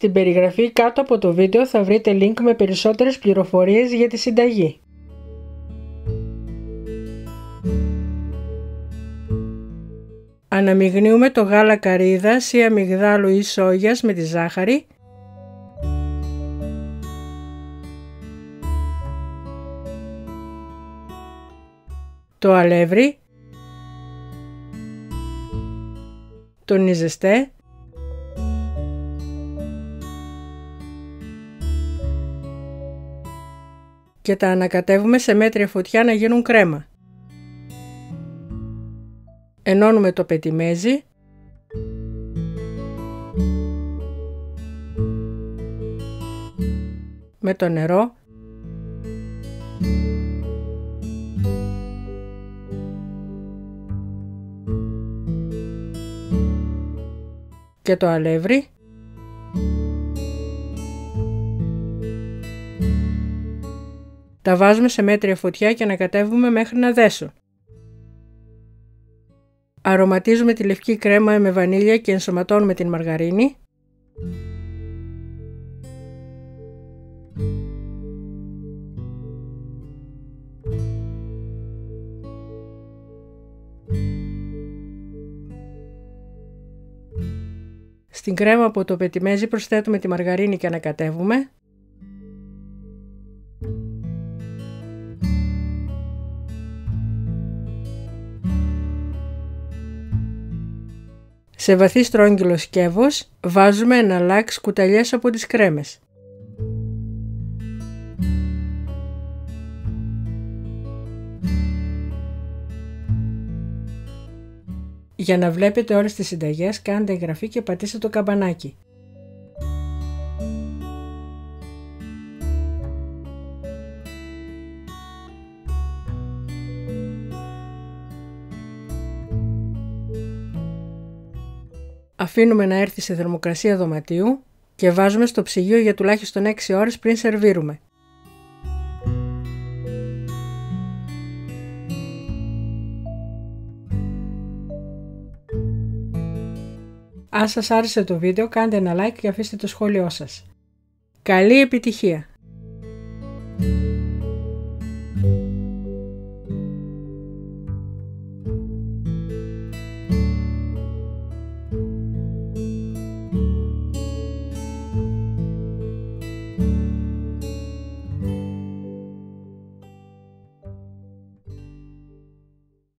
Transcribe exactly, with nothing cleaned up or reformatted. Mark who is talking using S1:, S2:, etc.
S1: Στην περιγραφή κάτω από το βίντεο θα βρείτε link με περισσότερες πληροφορίες για τη συνταγή. Αναμειγνύουμε το γάλα καρύδας ή αμυγδάλου ή σόγιας με τη ζάχαρη το αλεύρι, τον νιζεστέ και τα ανακατεύουμε σε μέτρια φωτιά να γίνουν κρέμα. Ενώνουμε το πετιμέζι με το νερό και το αλεύρι τα βάζουμε σε μέτρια φωτιά και ανακατεύουμε μέχρι να δέσουν. Αρωματίζουμε τη λευκή κρέμα με βανίλια και ενσωματώνουμε την μαργαρίνη. Στην κρέμα από το πετιμέζι προσθέτουμε τη μαργαρίνη και ανακατεύουμε. Σε βαθύ στρόγγυλο σκεύος βάζουμε ένα λάξ κουταλιές από τις κρέμες. Για να βλέπετε όλες τις συνταγές κάντε εγγραφή και πατήστε το καμπανάκι. Αφήνουμε να έρθει σε θερμοκρασία δωματίου και βάζουμε στο ψυγείο για τουλάχιστον έξι ώρες πριν σερβίρουμε. Αν σας άρεσε το βίντεο κάντε ένα like και αφήστε το σχόλιο σας. Καλή επιτυχία!